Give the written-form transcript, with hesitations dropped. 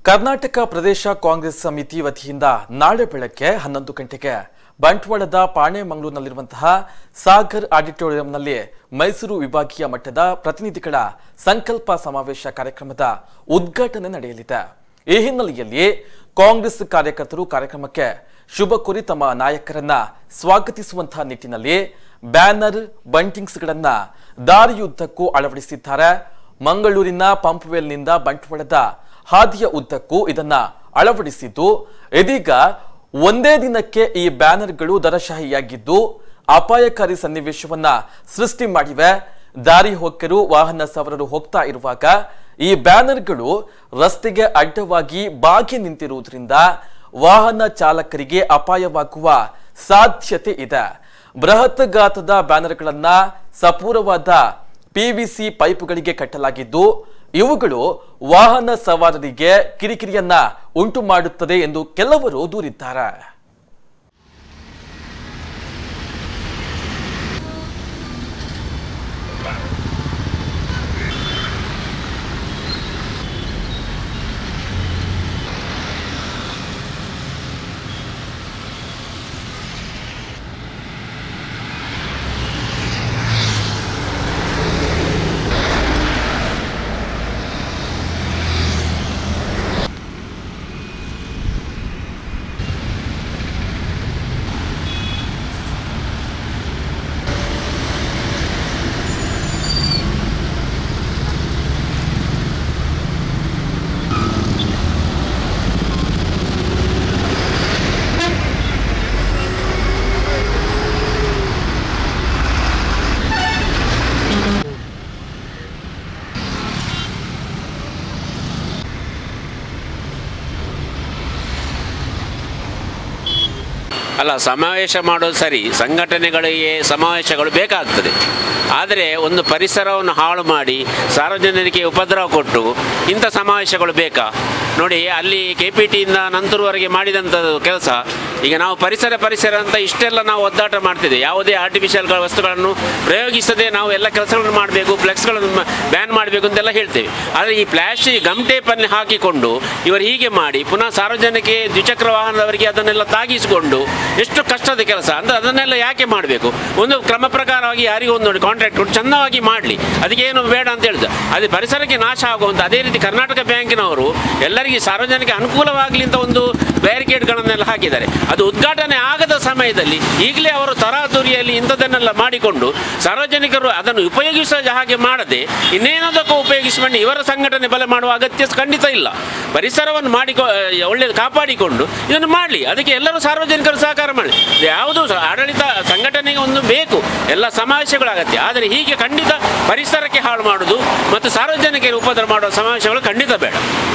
ಕರ್ನಾಟಕ ಪ್ರದೇಶ ಕಾಂಗ್ರೆಸ್ ಸಮಿತಿ ವತಿಯಿಂದ ನಾಳೆ ಬೆಳಗ್ಗೆ 11 ಗಂಟೆಗೆ ಬಂಟ್ವಾಳದ ಪಾಣೆಮಂಗಳೂರಿನಲ್ಲಿರುವಂತಹ ಸಾಗರ್ ಆಡಿಟೋರಿಯಂನಲ್ಲಿ ಮೈಸೂರು ವಿಭಾಗೀಯ ಮಟ್ಟದ ಪ್ರತಿನಿಧಿಗಳ ಸಂಕಲ್ಪ ಸಮಾವೇಶ ಕಾರ್ಯಕ್ರಮದ ಉದ್ಘಾಟನೆ ನಡೆಯಲಿದೆ. ಈ ಹಿನ್ನೆಲೆಯಲ್ಲಿ ಕಾಂಗ್ರೆಸ್ ಕಾರ್ಯಕರ್ತರು ಕಾರ್ಯಕ್ರಮಕ್ಕೆ ಶುಭ ಕೋರಿ ತಮ್ಮ ನಾಯಕರನ್ನ ಸ್ವಾಗತಿಸುವಂತಹ ನಿಟ್ಟಿನಲ್ಲಿ ಬ್ಯಾನರ್ ಬಂಟಿಂಗ್ಸ್ಗಳನ್ನ ದಾರಿಯುದ್ದಕ್ಕೂ ಅಳವಡಿಸಿದ್ದಾರೆ. ಮಂಗಳೂರಿನ ಪಂಪ್ವೆಲ್ನಿಂದ ಬಂಟ್ವಾಳದ ಹಾದಿಯ ಉದ್ದಕ್ಕೂ ಇದನ್ನ ಅಳವಡಿಸಿದ್ದು ಇದೀಗ ಒಂದೇ ದಿನಕ್ಕೆ ಈ ಬ್ಯಾನರ್ಗಳು ದರಶಾಹಿಯಾಗಿದ್ದು ಅಪಾಯಕಾರಿ ಸನ್ನಿವೇಶವನ್ನ ಸೃಷ್ಟಿ ಮಾಡಿವೆ. ದಾರಿ ಹೋಕರು ವಾಹನ ಸವಾರರು ಹೋಗ್ತಾ ಇರುವಾಗ ಈ ಬ್ಯಾನರ್ಗಳು ರಸ್ತೆಗೆ ಅಡ್ಡವಾಗಿ ಬಾಗಿ ನಿಂತಿರುವುದರಿಂದ ವಾಹನ ಚಾಲಕರಿಗೆ ಅಪಾಯವಾಗುವ ಸಾಧ್ಯತೆ ಇದೆ. ಬೃಹತ್ ಗಾತ್ರದ ಬ್ಯಾನರ್ಗಳನ್ನ ಸಪೂರವಾದ ಪಿವಿಸಿ ಪೈಪ್ಗಳಿಗೆ ಕಟ್ಟಲಾಗಿದ್ದು ಇವುಗಳು ವಾಹನ ಸವಾರರಿಗೆ ಕಿರಿಕಿರಿಯನ್ನ ಉಂಟು ಮಾಡುತ್ತದೆ ಎಂದು ಕೆಲವರು ದೂರಿದ್ದಾರೆ. ಅಲ್ಲ, ಸಮಾವೇಶ ಮಾಡೋದು ಸರಿ, ಸಂಘಟನೆಗಳಿಗೆ ಸಮಾವೇಶಗಳು ಬೇಕಾಗ್ತದೆ. ಆದರೆ ಒಂದು ಪರಿಸರವನ್ನು ಹಾಳು ಮಾಡಿ ಸಾರ್ವಜನಿಕರಿಗೆ ಉಪದ್ರವ ಕೊಟ್ಟು ಇಂಥ ಸಮಾವೇಶಗಳು ಬೇಕಾ? ನೋಡಿ, ಅಲ್ಲಿ KPTಯಿಂದ ನಂತರವರೆಗೆ ಮಾಡಿದಂಥದ್ದು ಕೆಲಸ. ಈಗ ನಾವು ಪರಿಸರ ಅಂತ ಇಷ್ಟೆಲ್ಲ ನಾವು ಒದ್ದಾಟ ಮಾಡ್ತಿದ್ದೇವೆ. ಯಾವುದೇ ಆರ್ಟಿಫಿಷಿಯಲ್ ವಸ್ತುಗಳನ್ನು ಪ್ರಯೋಗಿಸದೆ ನಾವು ಎಲ್ಲ ಕೆಲಸಗಳನ್ನು ಮಾಡಬೇಕು, ಫ್ಲೆಕ್ಸ್ಗಳನ್ನು ಬ್ಯಾನ್ ಮಾಡಬೇಕು ಅಂತೆಲ್ಲ ಹೇಳ್ತೇವೆ. ಆದರೆ ಈ ಪ್ಲಾಸ್ಟಿಕ್ ಗಮ್ ಟೇಪನ್ನು ಹಾಕಿಕೊಂಡು ಇವರು ಹೀಗೆ ಮಾಡಿ ಪುನಃ ಸಾರ್ವಜನಿಕ ದ್ವಿಚಕ್ರ ವಾಹನದವರಿಗೆ ಅದನ್ನೆಲ್ಲ ತಾಗಿಸಿಕೊಂಡು ಎಷ್ಟು ಕಷ್ಟದ ಕೆಲಸ ಅಂದರೆ ಅದನ್ನೆಲ್ಲ ಯಾಕೆ ಮಾಡಬೇಕು? ಒಂದು ಕ್ರಮ ಪ್ರಕಾರವಾಗಿ ಯಾರಿಗೂ ಒಂದು ಕಾಂಟ್ರಾಕ್ಟ್ ಕೊಟ್ಟು ಚೆಂದವಾಗಿ ಮಾಡಲಿ, ಅದಕ್ಕೆ ಏನು ಬೇಡ ಅಂತ ಹೇಳಿದ್ರು. ಅದೇ ಪರಿಸರಕ್ಕೆ ನಾಶ ಆಗುವಂಥ. ಅದೇ ರೀತಿ ಕರ್ನಾಟಕ ಬ್ಯಾಂಕಿನವರು ಎಲ್ಲರಿಗೆ ಸಾರ್ವಜನಿಕ ಅನುಕೂಲವಾಗಲಿ ಅಂತ ಒಂದು ಬ್ಯಾರಿಕೇಡ್ಗಳನ್ನೆಲ್ಲ ಹಾಕಿದ್ದಾರೆ. ಅದು ಉದ್ಘಾಟನೆ ಆಗದ ಸಮಯದಲ್ಲಿ ಈಗಲೇ ಅವರು ತರಾತುರಿಯಲ್ಲಿ ಇಂಥದ್ದನ್ನೆಲ್ಲ ಮಾಡಿಕೊಂಡು ಸಾರ್ವಜನಿಕರು ಅದನ್ನು ಉಪಯೋಗಿಸುವ ಹಾಗೆ ಮಾಡದೆ ಇನ್ನೇನೋದಕ್ಕೂ ಉಪಯೋಗಿಸಿಕೊಂಡು ಇವರ ಸಂಘಟನೆ ಬಲ ಮಾಡುವ ಅಗತ್ಯ ಖಂಡಿತ ಇಲ್ಲ. ಪರಿಸರವನ್ನು ಒಳ್ಳೆಯದು ಕಾಪಾಡಿಕೊಂಡು ಇದನ್ನು ಮಾಡಲಿ, ಅದಕ್ಕೆ ಎಲ್ಲರೂ ಸಾರ್ವಜನಿಕರು ಸಹಕಾರ ಮಾಡಿ. ಯಾವುದು ಆಡಳಿತ ಸಂಘಟನೆಗೆ ಒಂದು ಬೇಕು, ಎಲ್ಲ ಸಮಾವೇಶಗಳು ಅಗತ್ಯ. ಆದರೆ ಹೀಗೆ ಖಂಡಿತ ಪರಿಸರಕ್ಕೆ ಹಾಳು ಮಾಡುವುದು ಮತ್ತು ಸಾರ್ವಜನಿಕರಿಗೆ ಉಪದ್ರ ಮಾಡುವ ಸಮಾವೇಶಗಳು ಖಂಡಿತ ಬೇಡ.